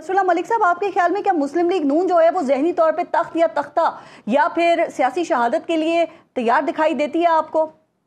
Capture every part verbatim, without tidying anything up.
Nasrallah Malik साहब, आपके ख्याल में क्या मुस्लिम लीग नून जो है वो ज़हनी तौर पे तख्त या तख्ता या फिर सियासी शहादत के लिए तैयार दिखाई देती है आपको?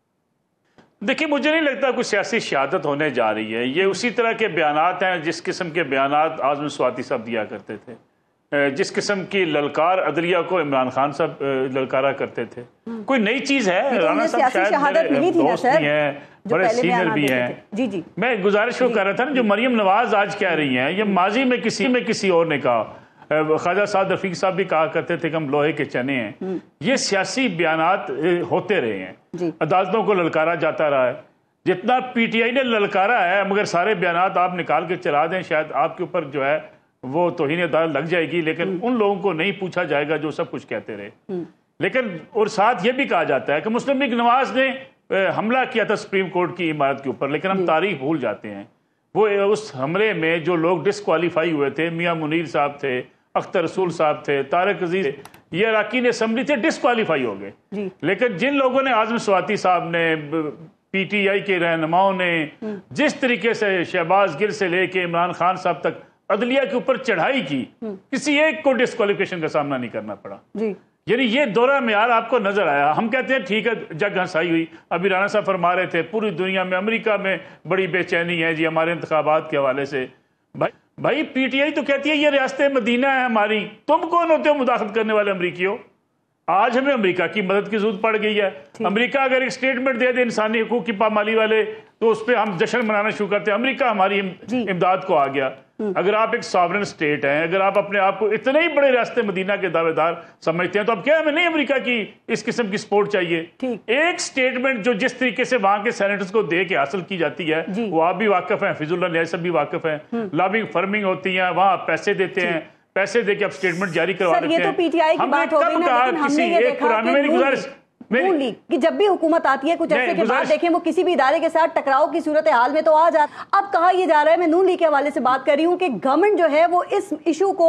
देखिए, मुझे नहीं लगता कोई सियासी शहादत होने जा रही है। ये उसी तरह के बयानात हैं जिस किस्म के बयानात आज़म स्वाति साहब दिया करते थे, जिस किस्म की ललकार अदलिया को इमरान खान साहब ललकारा करते थे। कोई नई चीज़ है? राना साहब शायद मेरे दोस्त भी हैं, बड़े सीनियर भी हैं। जी जी मैं गुजारिश को कर रहा था ना, जो मरियम नवाज आज कह रही हैं, ये माजी में किसी में किसी और ने कहा, ख्वाजा साद रफीक साहब भी कहा करते थे कि हम लोहे के चने हैं। ये सियासी बयानात होते रहे हैं, अदालतों को ललकारा जाता रहा है। जितना पीटीआई ने ललकारा है, मगर सारे बयानात आप निकाल के चला दें, शायद आपके ऊपर जो है वो तौहीन अदालत लग जाएगी, लेकिन उन लोगों को नहीं पूछा जाएगा जो सब कुछ कहते रहे। लेकिन और साथ ये भी कहा जाता है कि मुस्लिम लीग नवाज ने हमला किया था सुप्रीम कोर्ट की इमारत के ऊपर, लेकिन हम तारीख भूल जाते हैं। वो उस हमले में जो लोग डिस्क्वालीफाई हुए थे, मियां मुनीर साहब थे, अख्तर रसूल साहब थे, तारिक अजीज, ये अरकान असम्बली थे, डिस्क्वालीफाई हो गए। लेकिन जिन लोगों ने, आज़म स्वाति साहब ने, पीटीआई के रहनुमाओं ने जिस तरीके से शहबाज गिल से लेके इमरान खान साहब तक अदलिया के ऊपर चढ़ाई की, किसी एक को डिस्क्वालिफिकेशन का सामना नहीं करना पड़ा। यानी ये दौरा मेयार आपको नजर आया। हम कहते हैं ठीक है, जग हंसाई हुई। अभी राना साहब फरमा रहे थे पूरी दुनिया में, अमेरिका में बड़ी बेचैनी है जी हमारे इंतखाबात के हवाले से। भाई भाई पीटीआई तो कहती है ये रियासत मदीना है हमारी, तुम कौन होते हो मुदाखलत करने वाले अमरीकियों? आज हमें अमेरिका की मदद की जरूरत पड़ गई है। अमेरिका अगर एक स्टेटमेंट दे दे इंसानी हकूक की पामाली वाले, तो उस पर हम जश्न मनाना शुरू करते हैं, अमेरिका हमारी इमदाद को आ गया। अगर आप एक सॉवरेन स्टेट हैं, अगर आप अपने आप को इतने ही बड़े रास्ते मदीना के दावेदार समझते हैं, तो अब क्या हमें नहीं अमेरिका की इस किस्म की सपोर्ट चाहिए? एक स्टेटमेंट जो जिस तरीके से वहां के सेनेटर्स को दे के हासिल की जाती है, वो आप भी वाकिफ हैं, फिजुल्लाह नियाज़ साहब भी वाकिफ हैं। लॉबिंग फर्मिंग होती है, वहां पैसे देते हैं, पैसे दे के आप स्टेटमेंट जारी करवा देते हैं। ये तो पीटीआई की बात हो गई ना, लेकिन हमने ये देखा कि मेरी गुजारिश नून लीग कि जब भी हुकूमत आती है कुछ ऐसे के बाद देखें वो किसी भी इदारे के साथ टकराव की सूरत हाल में तो आ जाता। अब कहा यह जा रहा है, मैं नून लीग के हवाले से बात कर रही हूँ, कि गवर्नमेंट जो है वो इस इशू को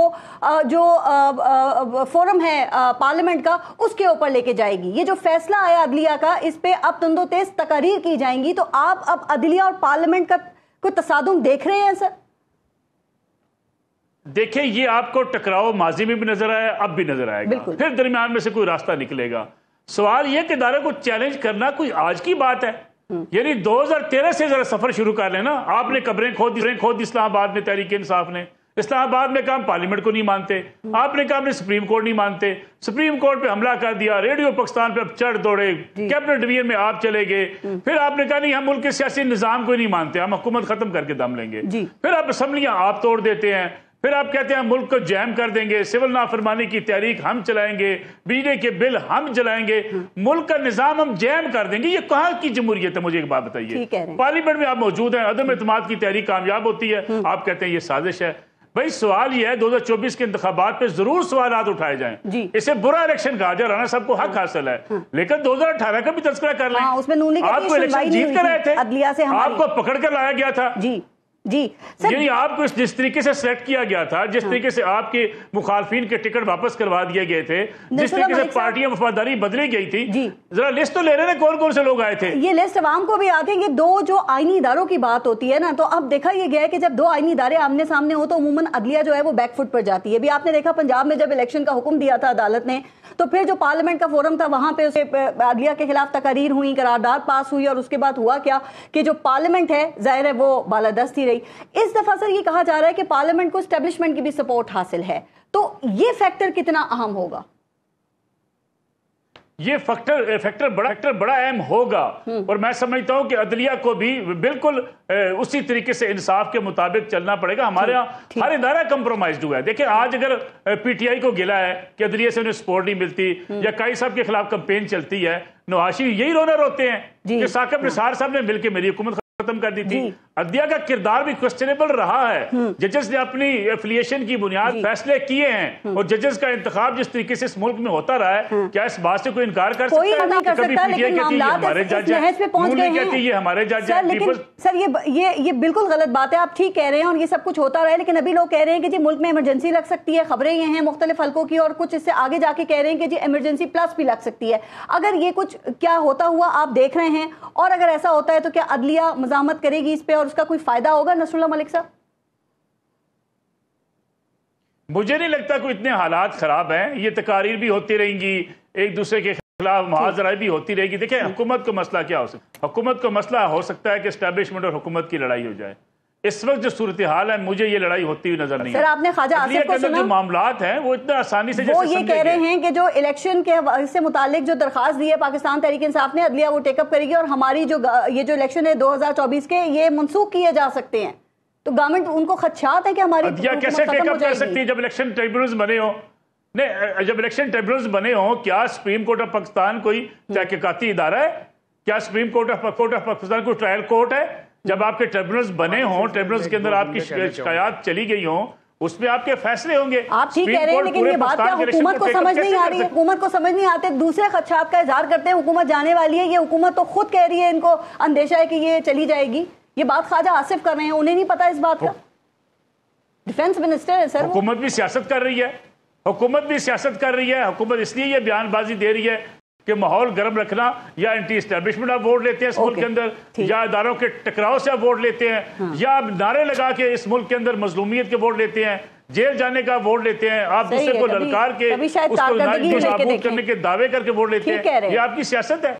जो फोरम है पार्लियामेंट का उसके ऊपर लेके जाएगी। ये जो फैसला आया अदलिया का, इस पे अब तंदो तेज तकारीर की जाएंगी। तो आप अब अदलिया और पार्लियामेंट का कोई तसादुम देख रहे हैं सर? देखिए, ये आपको टकराव माजी में भी नजर आया, अब भी नजर आएगा, फिर दरमियान में से कोई रास्ता निकलेगा। सवाल यह कि इदारे को चैलेंज करना कोई आज की बात है? यानी दो हज़ार तेरह से जरा सफर शुरू कर लेना। आपने कब्रें खोद खोद इस्लामाबाद में, तहरीक इंसाफ ने इस्लामाबाद में कहा पार्लियामेंट को नहीं मानते, आपने कहा आपने सुप्रीम कोर्ट नहीं मानते, सुप्रीम कोर्ट पे हमला कर दिया, रेडियो पाकिस्तान पे अब चढ़ दौड़े, कैबिनेट डिवीजन में आप चले गए, फिर आपने कहा नहीं हम मुल्क के सियासी निजाम को नहीं मानते, हम हुकूमत खत्म करके दम लेंगे, फिर आप असम्बलियां आप तोड़ देते हैं, फिर आप कहते हैं मुल्क को जैम कर देंगे, सिविल नाफरमानी की तहरीक हम चलाएंगे, बिजली के बिल हम जलाएंगे, मुल्क का निजाम हम जैम कर देंगे। ये कहाँ की जमहूरियत है? मुझे एक बात बताइए। पार्लियामेंट में आप मौजूद हैं, अदम एतमाद की तहरीक कामयाब होती है, आप कहते हैं ये साजिश है। भाई सवाल ये है, दो हजार चौबीस के इंतखाबात पे जरूर सवाल उठाए जाएं। इसे बुरा इलेक्शन कहा जाए, राना साहब को हक हासिल है, लेकिन दो हजार अठारह का भी तस्करा कर लें। आपको इलेक्शन जीत कर रहे थे, आपको पकड़ कर लाया गया था जी जी यानी आपको जिस तरीके से सेलेक्ट किया गया था, जिस तरीके से आपके मुखालफिन के टिकट वापस करवा दिए गए थे, जिस तरीके से पार्टियां वफादारी बदली गई थी, जरा लिस्ट तो ले रहे हैं कौन कौन से लोग आए थे। ये लिस्ट अवाम को भी आती है। ये दो जो आईनी इदारों की बात होती है ना, तो अब देखा यह गया है कि जब दो आईनी इदारे आमने सामने हो तो अमूमन अदलिया जो है वो बैकफुट पर जाती है। भी आपने देखा पंजाब में जब इलेक्शन का हुक्म दिया था अदालत ने, तो फिर जो पार्लियामेंट का फोरम था वहां पे अदलिया के खिलाफ तकारीर हुई, करारदाद पास हुई, और उसके बाद हुआ क्या कि जो पार्लियामेंट है जाहिर है वो बालादस्त ही रही। इस दफा सर ये कहा जा रहा है कि पार्लियामेंट को एस्टेब्लिशमेंट की भी सपोर्ट हासिल है, तो ये फैक्टर कितना अहम होगा? ये फैक्टर फैक्टर बड़ा फैक्टर बड़ा अहम होगा, और मैं समझता हूं कि अदलिया को भी बिल्कुल उसी तरीके से इंसाफ के मुताबिक चलना पड़ेगा। हमारे यहाँ हर इदारा कंप्रोमाइज हुआ है। देखिए, आज अगर पीटीआई को गिला है कि अदलिया से उन्हें सपोर्ट नहीं मिलती, या काई साहब के खिलाफ कैंपेन चलती है, नवाशी यही रोना रोते हैं कि साकिब निसार साहब ने मिलकर मेरी हुकूमत खत्म कर दी थी। अदलिया का किरदार भी क्वेश्चनेबल रहा है। जजेस ने अपनी एफिलिएशन की बुनियाद फैसले किए हैं, और जजेस का इंतखाब जिस तरीके से इस मुल्क में होता रहा है, क्या इस बात से कोई इनकार कर सकता है? नहीं कर सकता, लेकिन हमारे जज पे पहुंच गए हैं, ये हमारे जज हैं। लेकिन सर ये ये ये बिल्कुल गलत बात है। आप ठीक कह रहे हैं और ये सब कुछ होता रहा है, लेकिन अभी लोग कह रहे हैं कि जी मुल्क में इमरजेंसी लग सकती है। खबरें ये हैं मुख्तलिफ हल्कों की, और कुछ इससे आगे जाके कह रहे हैं कि जी इमरजेंसी प्लस भी लग सकती है। अगर ये कुछ क्या होता हुआ आप देख रहे हैं, और अगर ऐसा होता है तो क्या अदलिया मज़ामत करेगी इस पे और उसका कोई फायदा होगा? नसरुल्लाह मलिक साहब। مجھے نہیں لگتا کوئی اتنے حالات خراب ہیں. یہ تقاریر بھی ہوتی رہیں گی, ایک دوسرے کے خلاف محاذرہ بھی ہوتی رہے گی. دیکھیں حکومت کو مسئلہ کیا ہو سکتا ہے؟ حکومت کو مسئلہ ہو سکتا ہے کہ اسٹیبلشمنٹ اور حکومت کی لڑائی ہو جائے. اس وقت جو صورتحال ہے مجھے یہ لڑائی ہوتی ہوئی نظر نہیں ہے. سر آپ نے خواجہ آصف کو سنا, جو معاملات ہیں وہ اتنا آسانی سے وہ یہ کہہ رہے ہیں کہ جو الیکشن کے سے متعلق جو درخواست دی ہے پاکستان تحریک انصاف نے, عدلیہ وہ ٹیک اپ کرے گی اور ہماری جو یہ جو الیکشن ہے دو ہزار چوبیس کے یہ منسوخ کیے جا سکتے ہیں. تو گورنمنٹ ان کو خدشات ہے کہ ہماری عدلیہ کیسے ٹیک اپ کر سکتی ہے جب الیکشن ٹریبیونلز بنے ہوں؟ نہیں, جب الیکشن ٹریبیونلز بنے ہوں, کیا سپریم کورٹ آف پاکستان کوئی تحقیقاتی ادارہ ہے؟ کیا supreme court of court of Pakistan کوئی ٹرائل کورٹ ہے؟ جب آپ کے ٹریبیونلز بنے ہوں, ٹریبیونلز کے اندر آپ کی شکایات چلی گئی ہوں, اس میں آپ کے فیصلے ہوں گے. آپ ٹھیک کہہ رہے ہیں لیکن یہ بات کیا حکومت کو سمجھ نہیں آ رہی ہے؟ حکومت کو سمجھ نہیں آتے, دوسرے خدشات کا اظہار کرتے ہیں, حکومت جانے والی ہے, یہ حکومت تو خود کہہ رہی ہے ان کو اندیشہ ہے کہ یہ چلی جائے گی. یہ بات خواجہ آصف کر رہے ہیں, انہیں نہیں پتا اس بات کا. ڈیفنس منسٹر ہے سر. حکومت بھی سیاست کر رہی ہے, حکومت بھی سیاست کر رہی ہے. حکومت اس لیے یہ بیان بازی دے رہی ہے کہ ماحول گرم رکھنا, یا اینٹی اسٹیبلشمنٹ آپ ووٹ لیتے ہیں اس ملک کے اندر, یا اداروں کے ٹکراؤ سے آپ ووٹ لیتے ہیں, یا آپ نعرے لگا کے اس ملک کے اندر مظلومیت کے ووٹ لیتے ہیں, جیل جانے کا ووٹ لیتے ہیں, آپ دوسرے کو للکار کے اس کو نابود کرنے کے دعوے کر کے ووٹ لیتے ہیں. یہ آپ کی سیاست ہے.